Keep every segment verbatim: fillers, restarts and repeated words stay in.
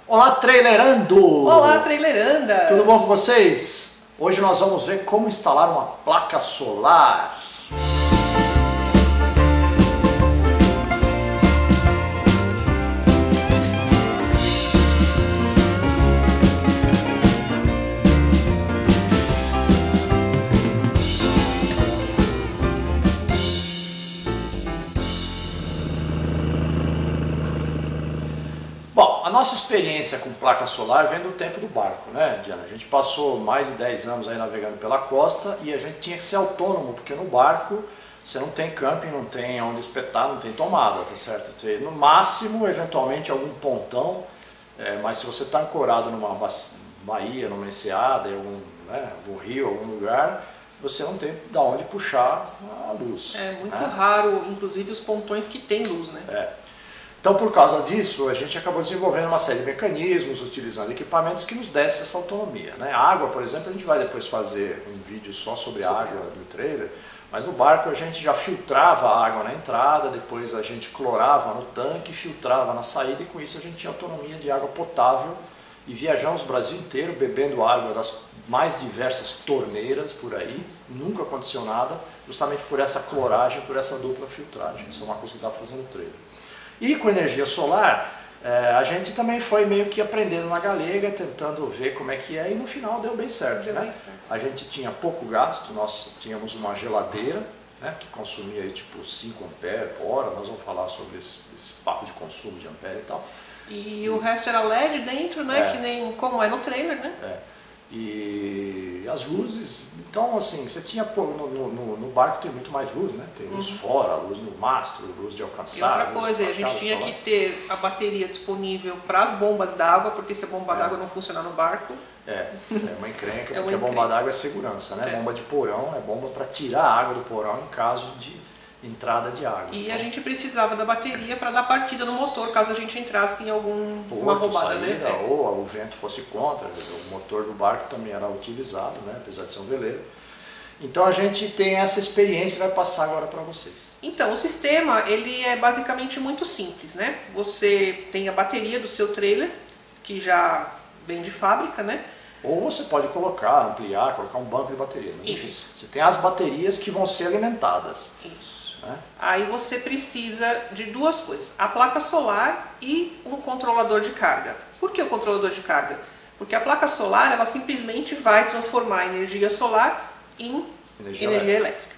Olá, trailerando! Olá, traileranda! Tudo bom com vocês? Hoje nós vamos ver como instalar uma placa solar. Bom, a nossa experiência com placa solar vem do tempo do barco, né, Diana? A gente passou mais de dez anos aí navegando pela costa e a gente tinha que ser autônomo, porque no barco você não tem camping, não tem onde espetar, não tem tomada, tá certo? No máximo, eventualmente, algum pontão, é, mas se você está ancorado numa baía, numa enseada, em algum, né, algum rio, algum lugar, você não tem de onde puxar a luz. É muito né? raro, inclusive, os pontões que tem luz, né? É. Então, por causa disso, a gente acabou desenvolvendo uma série de mecanismos, utilizando equipamentos que nos dessem essa autonomia. Né? A água, por exemplo, a gente vai depois fazer um vídeo só sobre a água do trailer, mas no barco a gente já filtrava a água na entrada, depois a gente clorava no tanque, filtrava na saída, e com isso a gente tinha autonomia de água potável e viajamos o Brasil inteiro bebendo água das mais diversas torneiras por aí, nunca condicionada, justamente por essa cloragem, por essa dupla filtragem. Isso é uma coisa que dá para fazer no trailer. E com energia solar, é, a gente também foi meio que aprendendo na galega, tentando ver como é que é, e no final deu bem certo. Deu né? bem certo. A gente tinha pouco gasto, nós tínhamos uma geladeira, né, que consumia aí, tipo cinco amperes por hora, nós vamos falar sobre esse, esse papo de consumo de ampere e tal. E o resto era L E D dentro, né? É. Que nem como é no trailer, né? É. E as luzes, então assim, você tinha, pô, no, no, no barco tem muito mais luz, né? Tem luz uhum. fora, luz no mastro, luz de alcançar. E outra coisa, a gente tinha solar. que ter a bateria disponível para as bombas d'água, porque se a bomba é. d'água não funcionar no barco... É, é uma encrenca, é porque a bomba d'água é segurança, né? É. Bomba de porão é bomba para tirar a água do porão em caso de entrada de água. E então, a gente precisava da bateria para dar partida no motor, caso a gente entrasse em alguma porto, roubada, saída, né? Ou o vento fosse contra, o motor do barco também era utilizado, né? Apesar de ser um veleiro. Então a gente tem essa experiência e vai passar agora para vocês. Então, o sistema ele é basicamente muito simples, né? Você tem a bateria do seu trailer, que já vem de fábrica, né? Ou você pode colocar, ampliar, colocar um banco de bateria. Mas enfim, Isso. você tem as baterias que vão ser alimentadas. Isso. Né? Aí você precisa de duas coisas, a placa solar e um controlador de carga. Por que o controlador de carga? Porque a placa solar ela simplesmente vai transformar a energia solar em energia, energia elétrica. elétrica.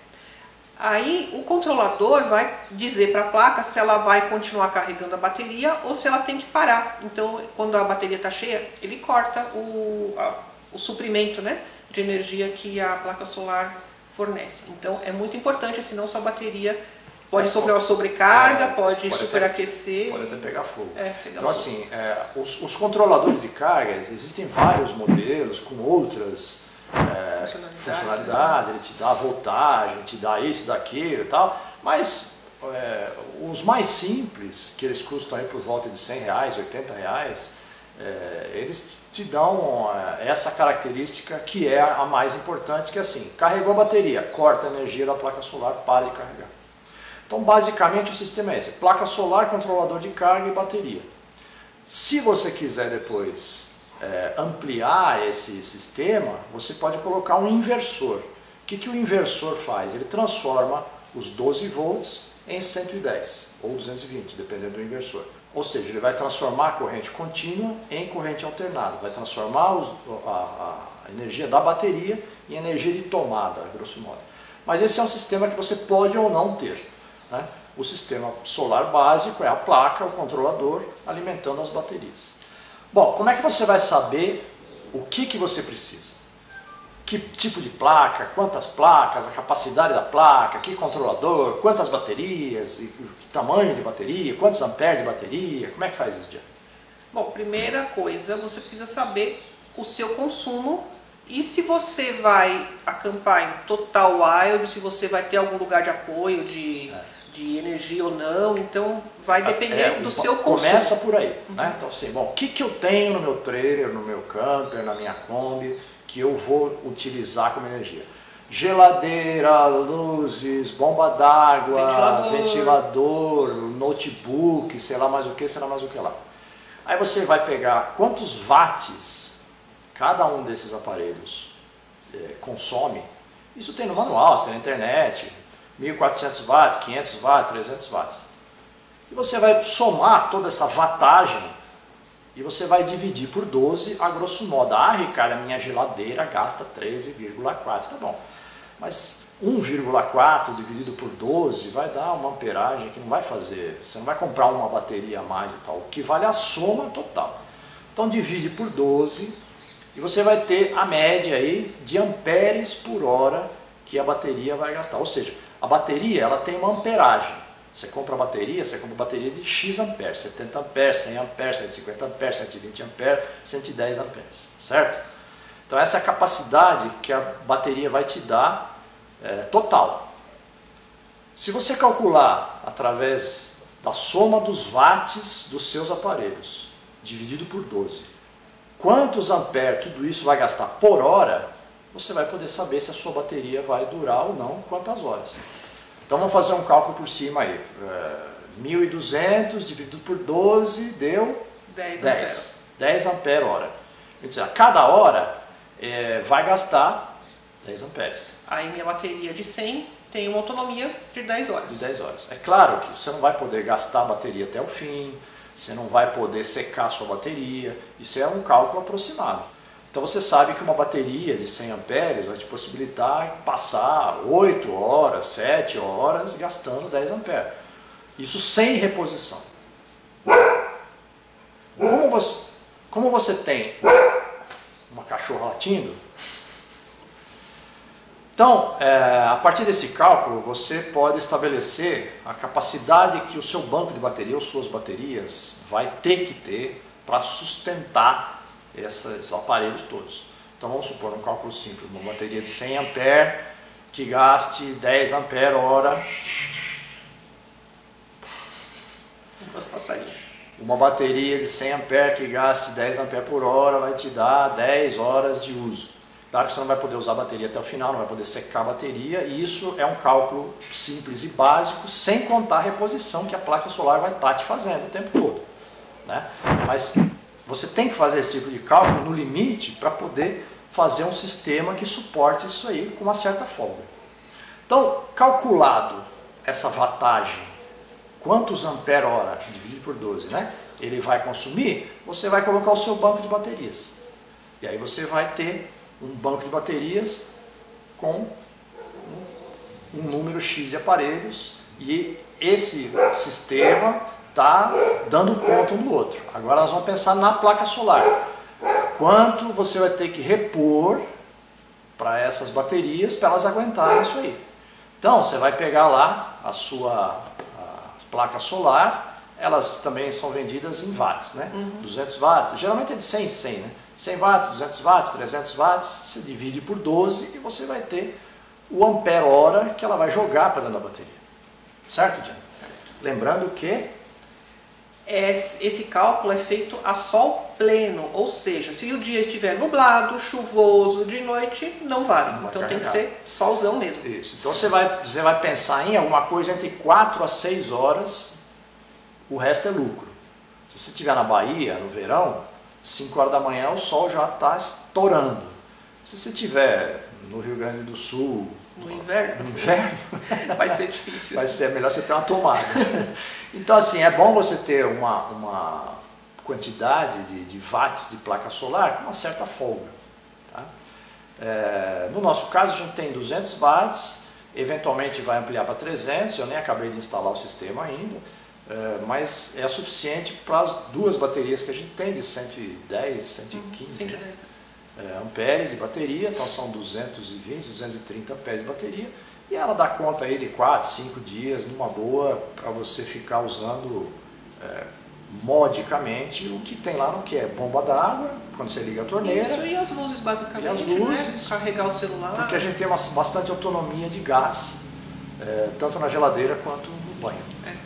Aí o controlador vai dizer para a placa se ela vai continuar carregando a bateria ou se ela tem que parar. Então, quando a bateria está cheia, ele corta o, a, o suprimento, né, de energia que a placa solar fornece. Então é muito importante, senão sua bateria pode é, sofrer uma sobrecarga, é, pode, pode superaquecer. Pode até pegar fogo. É, pegar então fogo. assim, é, os, os controladores de carga, existem vários modelos com outras é, funcionalidades, funcionalidades né? Ele te dá voltagem, te dá isso, daquilo e tal, mas é, os mais simples, que eles custam aí por volta de cem reais, oitenta reais, É, eles te dão é, essa característica que é a mais importante, que é assim, carregou a bateria, corta a energia da placa solar, para de carregar. Então basicamente o sistema é esse, placa solar, controlador de carga e bateria. Se você quiser depois é, ampliar esse sistema, você pode colocar um inversor. O que, que o inversor faz? Ele transforma os doze volts em cento e dez ou duzentos e vinte, dependendo do inversor. Ou seja, ele vai transformar a corrente contínua em corrente alternada, vai transformar os, a, a energia da bateria em energia de tomada, grosso modo. Mas esse é um sistema que você pode ou não ter. Né? O sistema solar básico é a placa, o controlador, alimentando as baterias. Bom, como é que você vai saber o que, que você precisa? Que tipo de placa, quantas placas, a capacidade da placa, que controlador, quantas baterias, e que tamanho de bateria, quantos amperes de bateria, como é que faz isso, Diana? Bom, primeira coisa, você precisa saber o seu consumo e se você vai acampar em total wild, se você vai ter algum lugar de apoio de, é. de energia ou não, então vai depender é, do seu consumo. Começa por aí, uhum. né? Então assim, bom, o que, que eu tenho no meu trailer, no meu camper, na minha Kombi, que eu vou utilizar como energia? Geladeira, luzes, bomba d'água, ventilador. ventilador, notebook, sei lá mais o que, sei lá mais o que lá. Aí você vai pegar quantos watts cada um desses aparelhos é, consome. Isso tem no manual, isso tem na internet, mil e quatrocentos watts, quinhentos watts, trezentos watts. E você vai somar toda essa wattagem e você vai dividir por doze a grosso modo. Ah, Ricardo, a minha geladeira gasta treze vírgula quatro, tá bom. Mas um vírgula quatro dividido por doze vai dar uma amperagem que não vai fazer, você não vai comprar uma bateria a mais e tal, o que vale a soma total. Então divide por doze e você vai ter a média aí de amperes por hora que a bateria vai gastar. Ou seja, a bateria ela tem uma amperagem. Você compra a bateria, você compra a bateria de X amperes, setenta amperes, cem amperes, cento e cinquenta amperes, cento e vinte amperes, cento e dez amperes, certo? Então essa é a capacidade que a bateria vai te dar é, total. Se você calcular através da soma dos watts dos seus aparelhos, dividido por doze, quantos amperes tudo isso vai gastar por hora, você vai poder saber se a sua bateria vai durar ou não, quantas horas. Então vamos fazer um cálculo por cima aí. É, mil e duzentos dividido por doze deu dez. dez amperes hora. Quer dizer, a cada hora é, vai gastar dez amperes. Aí minha bateria de cem tem uma autonomia de dez horas. De dez horas. É claro que você não vai poder gastar a bateria até o fim, você não vai poder secar a sua bateria, isso é um cálculo aproximado. Então você sabe que uma bateria de cem amperes vai te possibilitar passar oito horas, sete horas gastando dez amperes. Isso sem reposição. Como você, como você tem uma cachorra latindo, então, é, a partir desse cálculo, você pode estabelecer a capacidade que o seu banco de bateria ou suas baterias vai ter que ter para sustentar esses aparelhos todos. Então vamos supor um cálculo simples, uma bateria de cem amperes que gaste dez amperes hora. Uma bateria de cem amperes que gaste dez amperes por hora vai te dar dez horas de uso. Claro que você não vai poder usar a bateria até o final, não vai poder secar a bateria, e isso é um cálculo simples e básico, sem contar a reposição que a placa solar vai estar te fazendo o tempo todo, né? Mas você tem que fazer esse tipo de cálculo no limite para poder fazer um sistema que suporte isso aí com uma certa folga. Então, calculado essa wattagem, quantos ampere hora dividido por doze, né? Ele vai consumir, você vai colocar o seu banco de baterias. E aí você vai ter um banco de baterias com um, um número X de aparelhos, e esse sistema está dando conta um do outro. Agora nós vamos pensar na placa solar. Quanto você vai ter que repor para essas baterias para elas aguentarem isso aí. Então você vai pegar lá a sua a placa solar, elas também são vendidas em watts, né? Uhum. duzentos watts, geralmente é de cem em cem, né? cem watts, duzentos watts, trezentos watts, você divide por doze e você vai ter o ampere hora que ela vai jogar para dentro da bateria. Certo, Diana? Lembrando que esse cálculo é feito a sol pleno, ou seja, se o dia estiver nublado, chuvoso, de noite, não vale. Não então tem que ser solzão mesmo. Isso. Então você vai, você vai pensar em alguma coisa entre quatro a seis horas, o resto é lucro. Se você estiver na Bahia, no verão, cinco horas da manhã o sol já está estourando. Se você estiver no Rio Grande do Sul, no inverno, no inverno vai ser difícil. Vai ser melhor você ter uma tomada. Então assim, é bom você ter uma, uma quantidade de, de watts de placa solar com uma certa folga. Tá? É, no nosso caso a gente tem duzentos watts, eventualmente vai ampliar para trezentos, eu nem acabei de instalar o sistema ainda. É, mas é suficiente para as duas baterias que a gente tem, de cento e dez, cento e quinze né? é, amperes de bateria, então são duzentos e vinte, duzentos e trinta amperes de bateria, e ela dá conta aí de quatro, cinco dias numa boa para você ficar usando é, modicamente o que tem lá no que é bomba d'água, quando você liga a torneira. Isso, e as luzes basicamente, e as luzes, né? Carregar o celular. Porque a gente tem uma, bastante autonomia de gás, é, tanto na geladeira quanto no banho. É.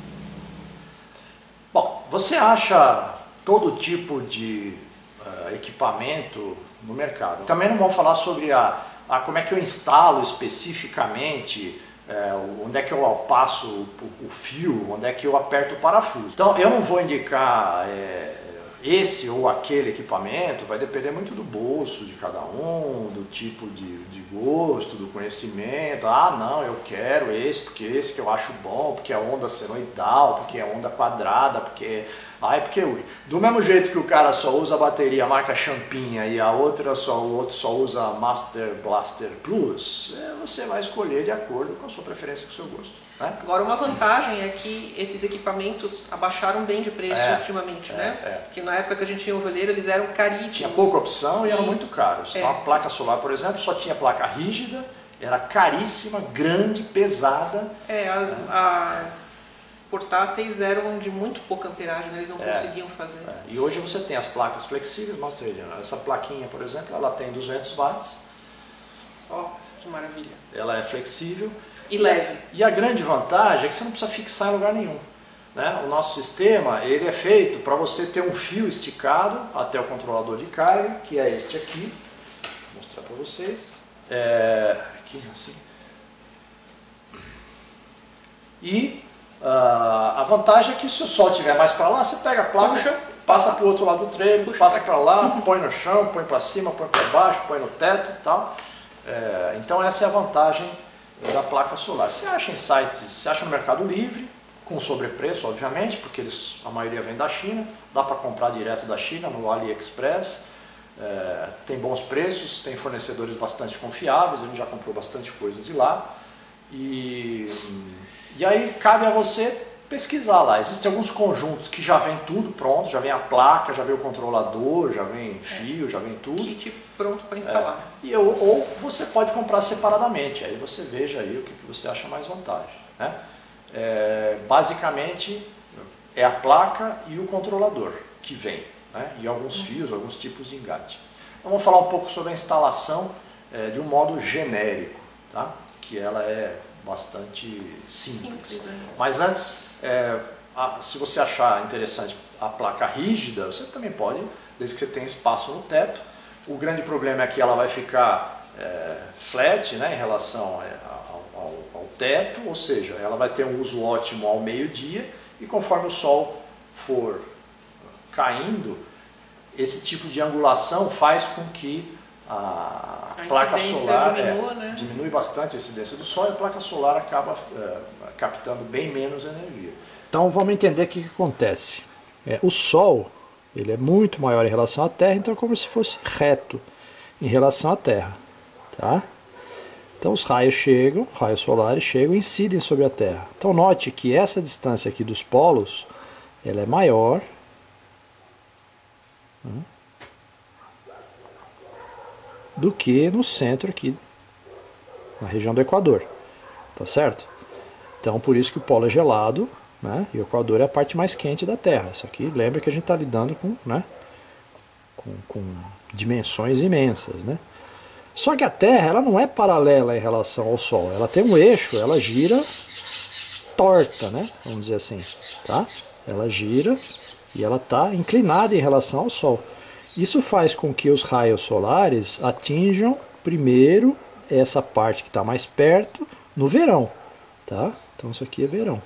Bom, você acha todo tipo de uh, equipamento no mercado. Também não vamos falar sobre a, a como é que eu instalo especificamente, uh, onde é que eu passo o, o fio, onde é que eu aperto o parafuso. Então eu não vou indicar é, esse ou aquele equipamento vai depender muito do bolso de cada um, do tipo de, de gosto, do conhecimento. Ah, não, eu quero esse, porque esse que eu acho bom, porque é onda senoidal, porque é onda quadrada, porque... Ai, porque ui. Do mesmo jeito que o cara só usa a bateria marca Champinha e a outra só, o outro só usa Master Blaster Plus, é, você vai escolher de acordo com a sua preferência e com o seu gosto. Né? Agora, uma vantagem é que esses equipamentos abaixaram bem de preço É, ultimamente, é, né? é. Porque na época que a gente tinha o veleiro, eles eram caríssimos. Tinha pouca opção e eram muito caros. É. Então a placa solar, por exemplo, só tinha placa rígida, era caríssima, grande, pesada. É, as, as portáteis eram de muito pouca amperagem, né? Eles não É. conseguiam fazer. É. E hoje você tem as placas flexíveis, mostra ele. Essa plaquinha, por exemplo, ela tem duzentos watts. Ó, que maravilha. Ela é flexível. E leve. E a grande vantagem é que você não precisa fixar em lugar nenhum. Né? O nosso sistema ele é feito para você ter um fio esticado até o controlador de carga, que é este aqui. Vou mostrar para vocês. É, aqui assim. E uh, a vantagem é que se o sol estiver mais para lá, você pega a placa, Puxa, passa para o outro lado do trailer, puxa passa para lá, põe no chão, põe para cima, põe para baixo, põe no teto e tal. É, então essa é a vantagem da placa solar. Você acha em sites, você acha no Mercado Livre, com sobrepreço, obviamente, porque eles, a maioria vem da China, dá para comprar direto da China, no AliExpress, é, tem bons preços, tem fornecedores bastante confiáveis, a gente já comprou bastante coisa de lá, e, e aí cabe a você pesquisar lá. Existem alguns conjuntos que já vem tudo pronto, já vem a placa, já vem o controlador, já vem fio, já vem tudo. Kit pronto para instalar. É, e, ou, ou você pode comprar separadamente, aí você veja aí o que, que você acha mais vantagem. Né? É, basicamente é a placa e o controlador que vem, né? E alguns fios, alguns tipos de engate. Então, vamos falar um pouco sobre a instalação é, de um modo genérico, tá? Que ela é bastante simples. Simples, né? Mas antes, é, a, se você achar interessante a placa rígida, você também pode, desde que você tenha espaço no teto. O grande problema é que ela vai ficar é, flat, né, em relação ao, ao, ao teto, ou seja, ela vai ter um uso ótimo ao meio-dia e conforme o sol for caindo, esse tipo de angulação faz com que a, A placa incidência solar diminua, é, né? diminui bastante a incidência do sol e a placa solar acaba é, captando bem menos energia. Então vamos entender o que, que acontece. É, o Sol ele é muito maior em relação à Terra, então é como se fosse reto em relação à Terra. Tá? Então os raios chegam, raios solares chegam e incidem sobre a Terra. Então note que essa distância aqui dos polos ela é maior né, do que no centro aqui, na região do Equador. Tá certo? Então por isso que o polo é gelado, né, e o Equador é a parte mais quente da Terra. Isso aqui lembra que a gente está lidando com, né, com, com dimensões imensas. Né? Só que a Terra ela não é paralela em relação ao Sol. Ela tem um eixo, ela gira torta, né, vamos dizer assim. Tá? Ela gira e ela está inclinada em relação ao Sol. Isso faz com que os raios solares atinjam primeiro essa parte que está mais perto no verão. Tá? Então isso aqui é verão.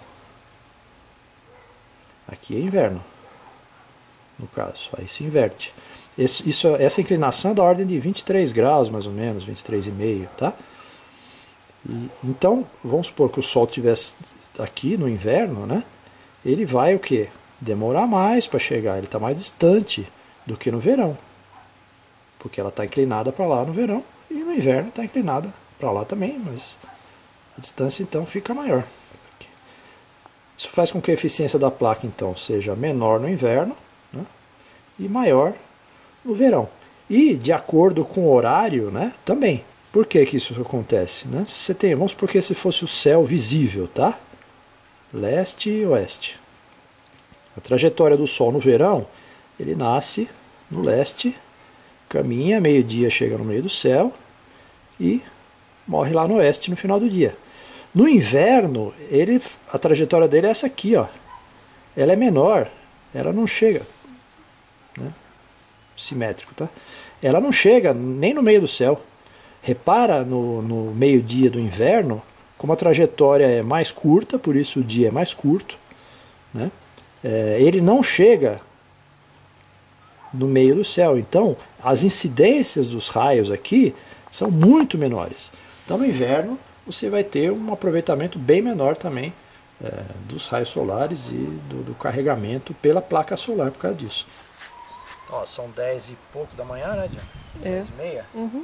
Aqui é inverno, no caso, aí se inverte. Esse, isso, essa inclinação é da ordem de vinte e três graus, mais ou menos, vinte e três vírgula cinco, tá? E, então, vamos supor que o Sol estivesse aqui no inverno, né? Ele vai o quê? Demorar mais para chegar, ele está mais distante do que no verão. Porque ela está inclinada para lá no verão, e no inverno está inclinada para lá também, mas a distância então fica maior. Isso faz com que a eficiência da placa então seja menor no inverno, né, e maior no verão. E de acordo com o horário, né, também. Por que que isso acontece? Né? Você tem, vamos supor que se fosse o céu visível, tá? Leste e oeste. A trajetória do Sol no verão, ele nasce no leste, caminha, meio-dia chega no meio do céu e morre lá no oeste no final do dia. No inverno, ele, a trajetória dele é essa aqui, ó. Ela é menor, ela não chega, né? Simétrico, tá? Ela não chega nem no meio do céu. Repara no, no meio-dia do inverno, como a trajetória é mais curta, por isso o dia é mais curto, né? É, ele não chega no meio do céu. Então, as incidências dos raios aqui são muito menores. Então, no inverno, você vai ter um aproveitamento bem menor também é, dos raios solares e do, do carregamento pela placa solar por causa disso. Ó, são dez e pouco da manhã, né, Diana? É. dez e meia. Uhum.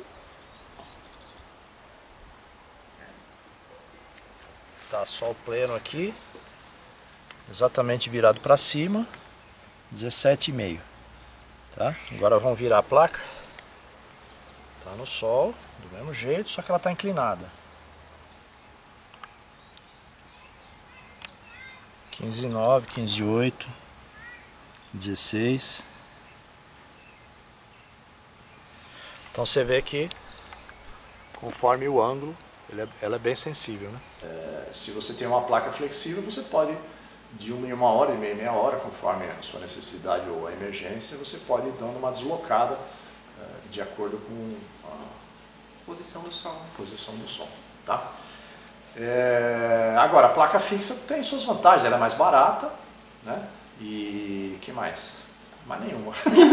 Tá sol pleno aqui, exatamente virado para cima, dezessete e meio. Tá? Agora vamos virar a placa. Tá no sol, do mesmo jeito, só que ela está inclinada. quinze e nove, quinze e oito, dezesseis. Então você vê que conforme o ângulo, ele é, ela é bem sensível, né? É, se você tem uma placa flexível, você pode, de uma em uma hora, de meia em meia hora, conforme a sua necessidade ou a emergência, você pode ir dando uma deslocada é, de acordo com a Posição do sol. posição do sol. Tá? É, agora, a placa fixa tem suas vantagens, ela é mais barata, né? E que mais? Mais nenhuma.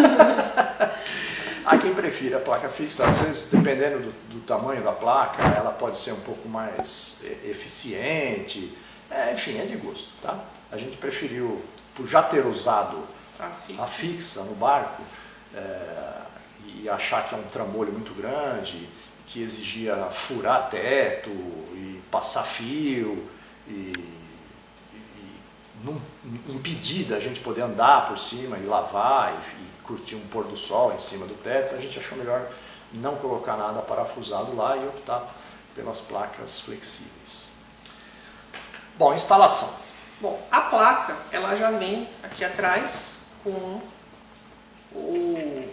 Há quem prefira a placa fixa, às vezes, dependendo do, do tamanho da placa, ela pode ser um pouco mais eficiente, é, enfim, é de gosto, tá? A gente preferiu, por já ter usado A fixa. a fixa no barco, é, e achar que é um trambolho muito grande, que exigia furar teto e passar fio e, e, e não, impedir da gente poder andar por cima e lavar e, e curtir um pôr do sol em cima do teto, a gente achou melhor não colocar nada parafusado lá e optar pelas placas flexíveis. Bom, instalação. Bom, a placa, ela já vem aqui atrás com o,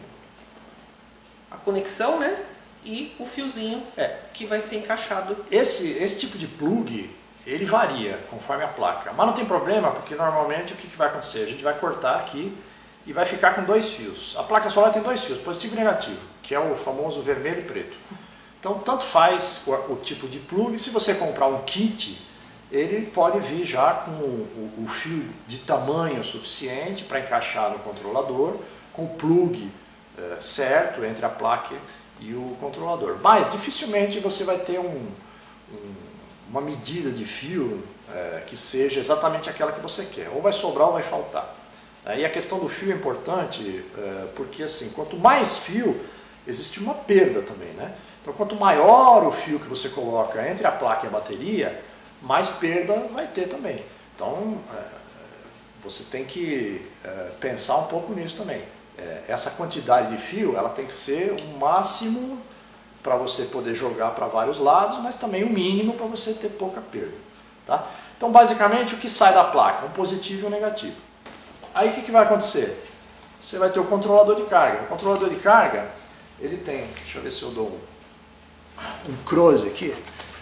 a conexão, né? E o fiozinho É. que vai ser encaixado. Esse, esse tipo de plug, ele varia conforme a placa, mas não tem problema, porque normalmente o que, que vai acontecer? A gente vai cortar aqui e vai ficar com dois fios. A placa solar tem dois fios, positivo e negativo, que é o famoso vermelho e preto. Então, tanto faz o, o tipo de plug. Se você comprar um kit, ele pode vir já com o, o, o fio de tamanho suficiente para encaixar no controlador, com o plug eh, certo entre a placa e o controlador. Mas dificilmente você vai ter um, um, uma medida de fio é, que seja exatamente aquela que você quer. Ou vai sobrar ou vai faltar. É, e a questão do fio é importante é, porque assim, quanto mais fio, existe uma perda também, né? Então quanto maior o fio que você coloca entre a placa e a bateria, mais perda vai ter também. Então é, você tem que é, pensar um pouco nisso também. Essa quantidade de fio, ela tem que ser o máximo para você poder jogar para vários lados, mas também o mínimo para você ter pouca perda. Tá? Então, basicamente, o que sai da placa? Um positivo e um negativo. Aí, o que, que vai acontecer? Você vai ter o controlador de carga. O controlador de carga, ele tem... Deixa eu ver se eu dou um, um close aqui.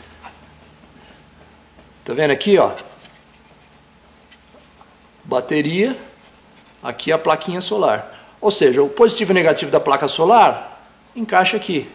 Tá vendo aqui, ó? Bateria. Aqui a plaquinha solar. Ou seja, o positivo e negativo da placa solar encaixa aqui.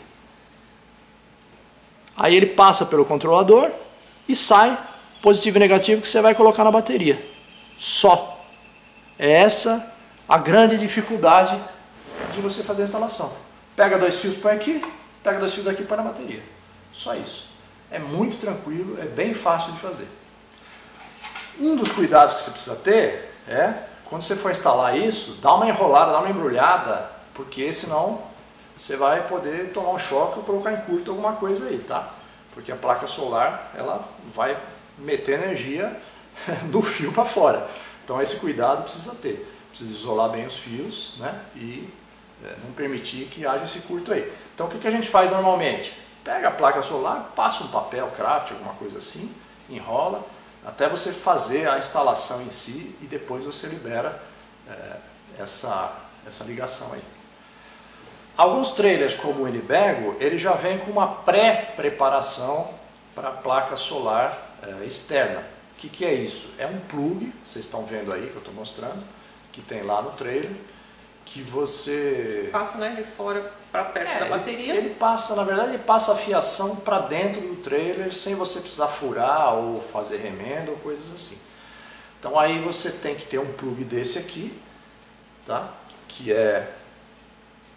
Aí ele passa pelo controlador e sai positivo e negativo que você vai colocar na bateria. Só. É essa a grande dificuldade de você fazer a instalação. Pega dois fios, põe aqui, pega dois fios daqui e põe na bateria. Só isso. É muito tranquilo, é bem fácil de fazer. Um dos cuidados que você precisa ter é... Quando você for instalar isso, dá uma enrolada, dá uma embrulhada, porque senão você vai poder tomar um choque ou colocar em curto alguma coisa aí, tá? Porque a placa solar, ela vai meter energia do fio para fora. Então esse cuidado precisa ter. Precisa isolar bem os fios, né? E é, não permitir que haja esse curto aí. Então o que, que a gente faz normalmente? Pega a placa solar, passa um papel craft, alguma coisa assim, enrola, até você fazer a instalação em si e depois você libera é, essa, essa ligação aí. Alguns trailers como o Winnebago, ele já vem com uma pré-preparação para a placa solar é, externa. O que, que é isso? É um plug, vocês estão vendo aí que eu estou mostrando, que tem lá no trailer, que você... Passa, né, de fora para perto É, da bateria. Ele, ele passa, na verdade, ele passa a fiação para dentro do trailer sem você precisar furar ou fazer remendo ou coisas assim. Então aí você tem que ter um plug desse aqui, tá? Que é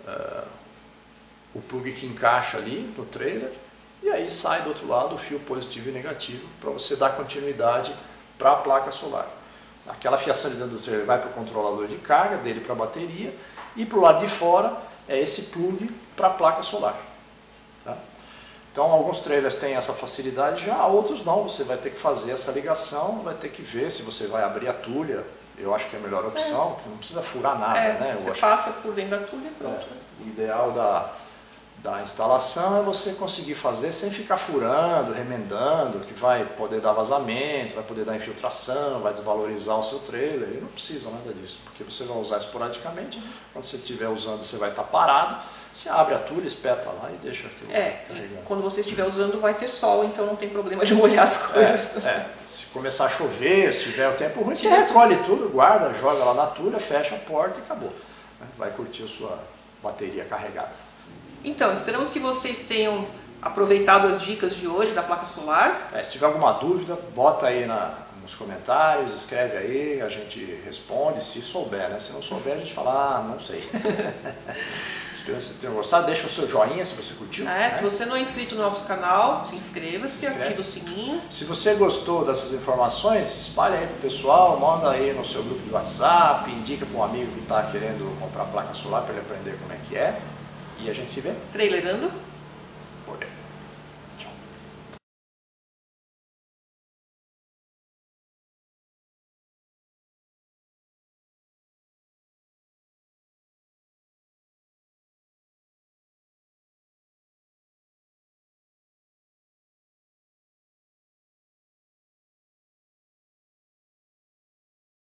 uh, o plug que encaixa ali no trailer, e aí sai do outro lado o fio positivo e negativo para você dar continuidade para a placa solar. Aquela fiação de dentro do trailer vai para o controlador de carga, dele para a bateria, e para o lado de fora é esse plug para a placa solar. Tá? Então alguns trailers têm essa facilidade já, outros não, você vai ter que fazer essa ligação, vai ter que ver se você vai abrir a tulha, eu acho que é a melhor opção, é. porque não precisa furar nada. É, né? Eu você acho passa por dentro da tulha e pronto. É, o ideal da, da instalação é você conseguir fazer sem ficar furando, remendando, que vai poder dar vazamento, vai poder dar infiltração, vai desvalorizar o seu trailer, e não precisa nada disso, porque você vai usar esporadicamente, quando você estiver usando você vai estar parado, você abre a tulha, espeta lá e deixa aquilo É, carregando. Quando você estiver usando vai ter sol, então não tem problema de molhar as coisas. É, é. Se começar a chover, se tiver o tempo ruim, você recolhe tudo, guarda, joga lá na tulha, fecha a porta e acabou. Vai curtir a sua bateria carregada. Então, esperamos que vocês tenham aproveitado as dicas de hoje da placa solar. É, se tiver alguma dúvida, bota aí na, nos comentários, escreve aí, a gente responde, se souber, né? Se não souber, a gente fala, ah, não sei. Espero que vocês tenham gostado, deixa o seu joinha se você curtiu. É, né? Se você não é inscrito no nosso canal, se inscreva-se, Se inscreve. ativa o sininho. Se você gostou dessas informações, espalhe aí pro pessoal, manda aí no seu grupo de WhatsApp, indica para um amigo que está querendo comprar placa solar para ele aprender como é que é. E a gente se vê Trailerando. por aí.